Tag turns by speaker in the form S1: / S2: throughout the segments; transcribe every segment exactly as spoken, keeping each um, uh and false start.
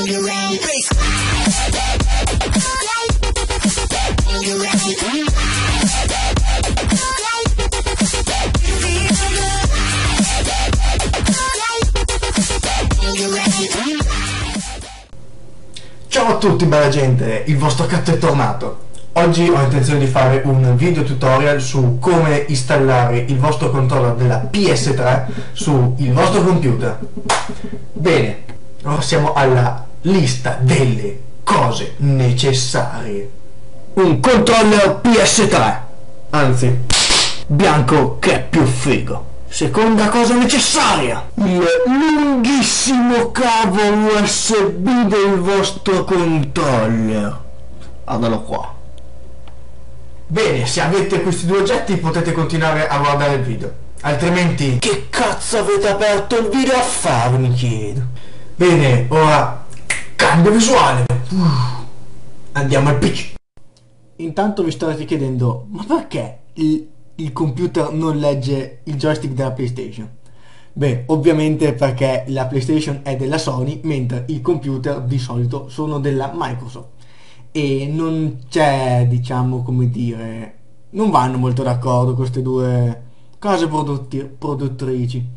S1: Ciao a tutti bella gente, il vostro Catto è tornato. Oggi ho intenzione di fare un video tutorial su come installare il vostro controller della P S tre sul vostro computer. Bene, ora siamo alla lista delle cose necessarie. Un controller P S tre, anzi, bianco che è più figo. Seconda cosa necessaria, il lunghissimo cavo U S B del vostro controller. Guardalo qua. Bene, se avete questi due oggetti potete continuare a guardare il video, altrimenti che cazzo avete aperto il video a fare, mi chiedo. Bene, ora cambio visuale. Uff, andiamo al P C. Intanto vi starete chiedendo, ma perché il il computer non legge il joystick della PlayStation? Beh, ovviamente perché la PlayStation è della Sony, mentre i computer di solito sono della Microsoft e non c'è, diciamo, come dire, non vanno molto d'accordo queste due case prodotti, produttrici.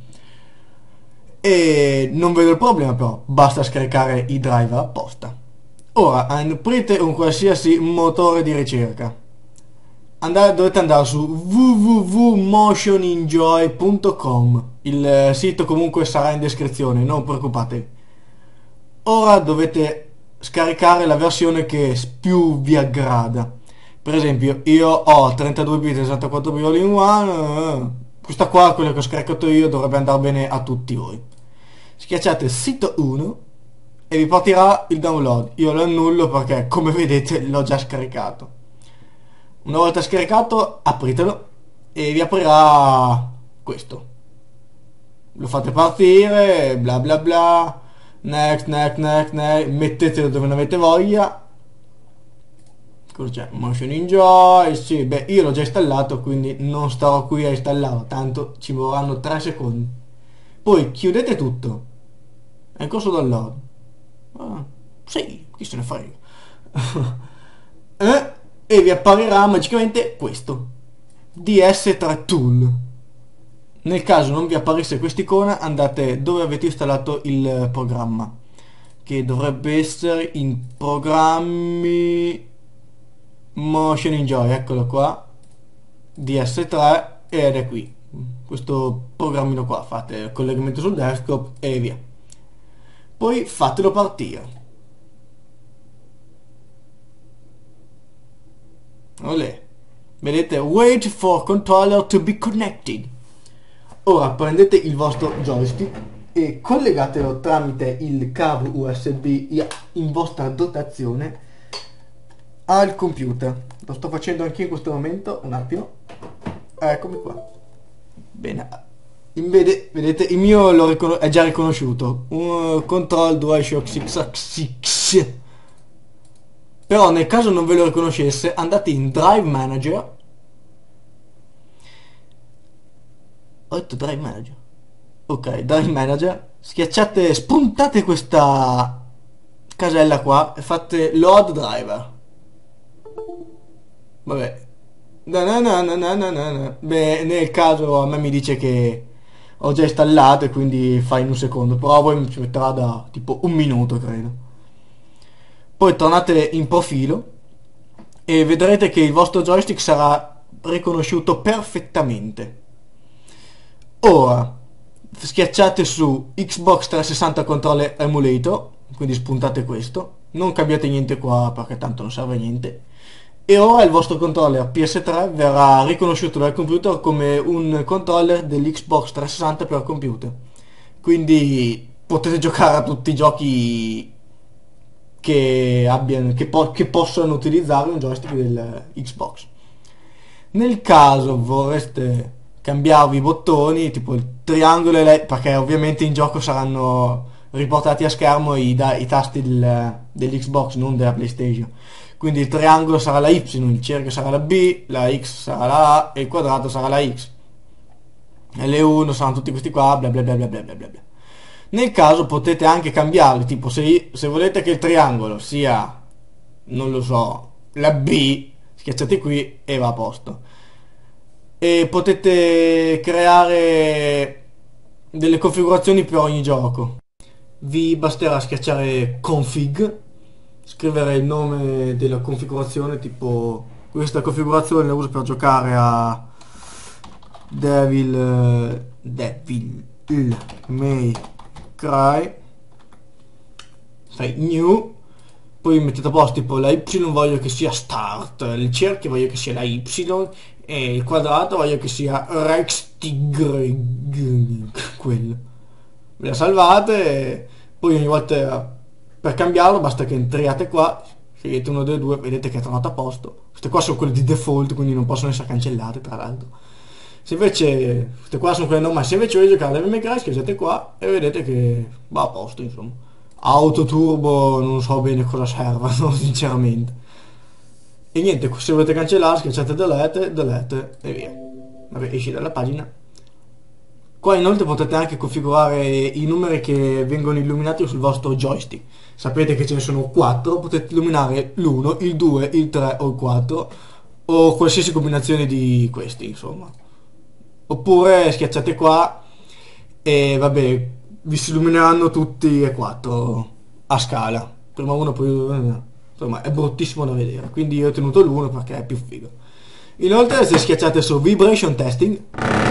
S1: E non vedo il problema, però basta scaricare i driver apposta. Ora aprite un qualsiasi motore di ricerca. Andare, dovete andare su w w w punto motion enjoy punto com. Il sito comunque sarà in descrizione, non preoccupatevi. Ora dovete scaricare la versione che più vi aggrada. Per esempio io ho trentadue bit e sessantaquattro bit all in one. Questa qua, quella che ho scaricato io, dovrebbe andare bene a tutti voi. Schiacciate sito uno e vi partirà il download. Io lo annullo perché, come vedete, l'ho già scaricato. Una volta scaricato, apritelo e vi aprirà questo. Lo fate partire, bla bla bla, next, next, next, next, mettetelo dove ne avete voglia. Cosa c'è? Motion Enjoy, sì, beh, io l'ho già installato, quindi non starò qui a installarlo, tanto ci vorranno tre secondi. Poi chiudete tutto. È in corso download. Ah, sì, chi se ne frega. eh? E vi apparirà magicamente questo D S tre Tool. Nel caso non vi apparisse quest'icona, andate dove avete installato il programma, che dovrebbe essere in programmi, Motion Enjoy, eccolo qua, D S tre, ed è qui questo programmino qua. Fate il collegamento sul desktop e via, poi fatelo partire. Olè. Vedete, wait for controller to be connected. Ora prendete il vostro joystick e collegatelo tramite il cavo U S B in vostra dotazione al computer. Lo sto facendo anche in questo momento, un attimo. Eccomi qua. Bene. In vede, vedete, il mio lo è già riconosciuto. Un control DualShock sei X. Però nel caso non ve lo riconoscesse, andate in Drive Manager. Ho detto Drive Manager. Ok, Drive Manager. Schiacciate, spuntate questa casella qua e fate Load Driver. Vabbè. Na na na na na na na. Beh, nel caso a me mi dice che ho già installato e quindi fa in un secondo. Però a voi mi ci metterà da tipo un minuto, credo. Poi tornate in profilo e vedrete che il vostro joystick sarà riconosciuto perfettamente. Ora schiacciate su Xbox trecentosessanta Controller Emulator, quindi spuntate questo, non cambiate niente qua perché tanto non serve a niente, e ora il vostro controller P S tre verrà riconosciuto dal computer come un controller dell'Xbox trecentosessanta per computer, quindi potete giocare a tutti i giochi che abbiano che, po che possano utilizzare un joystick del Xbox. Nel caso vorreste cambiarvi i bottoni, tipo il triangolo e le, perché ovviamente in gioco saranno riportati a schermo i, da, i tasti del, dell'Xbox, non della PlayStation. Quindi il triangolo sarà la Y, il cerchio sarà la B, la X sarà la A e il quadrato sarà la X. L uno saranno tutti questi qua, bla bla bla bla bla bla bla. Nel caso potete anche cambiarli, tipo se, se volete che il triangolo sia, non lo so, la B, schiacciate qui e va a posto. E potete creare delle configurazioni per ogni gioco. Vi basterà schiacciare config, scrivere il nome della configurazione, tipo questa configurazione la uso per giocare a Devil eh, Devil May Cry, fai new, poi mettete a posto tipo la Y voglio che sia start, il cerchio voglio che sia la Y e il quadrato voglio che sia Rex Tigre, quello. Ve la salvate e poi ogni volta per cambiarlo basta che entriate qua, scegliete uno dei due, vedete che è tornato a posto. Queste qua sono quelle di default, quindi non possono essere cancellate tra l'altro. Se invece queste qua sono quelle normali, se invece volete giocare a Devil May Cry schiacciate qua e vedete che va a posto, insomma. Auto turbo non so bene cosa servano sinceramente. E niente, se volete cancellare schiacciate delete, delete e via. Vabbè, esci dalla pagina. Qua inoltre potete anche configurare i numeri che vengono illuminati sul vostro joystick. Sapete che ce ne sono quattro, potete illuminare l'uno, il due, il tre o il quattro o qualsiasi combinazione di questi, insomma. Oppure schiacciate qua e vabbè, vi si illumineranno tutti e quattro a scala. Prima uno, poi insomma è bruttissimo da vedere, quindi io ho tenuto l'uno perché è più figo. Inoltre se schiacciate su vibration testing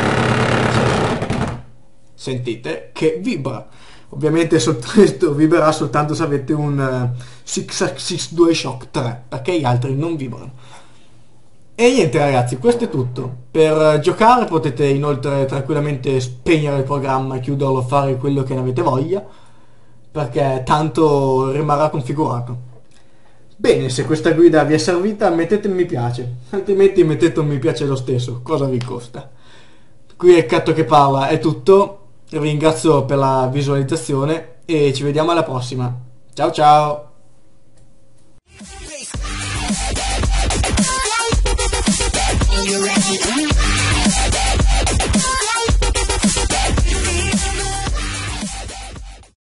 S1: sentite che vibra. Ovviamente soltanto, vibrerà soltanto se avete un uh, sei Axis DualShock tre, perché gli altri non vibrano. E niente ragazzi, questo è tutto. Per giocare potete inoltre tranquillamente spegnere il programma, chiuderlo, fare quello che ne avete voglia, perché tanto rimarrà configurato. Bene, se questa guida vi è servita mettete un mi piace, altrimenti mettete un mi piace lo stesso, cosa vi costa? Qui è il Catto che parla, è tutto. Vi ringrazio per la visualizzazione e ci vediamo alla prossima. Ciao ciao!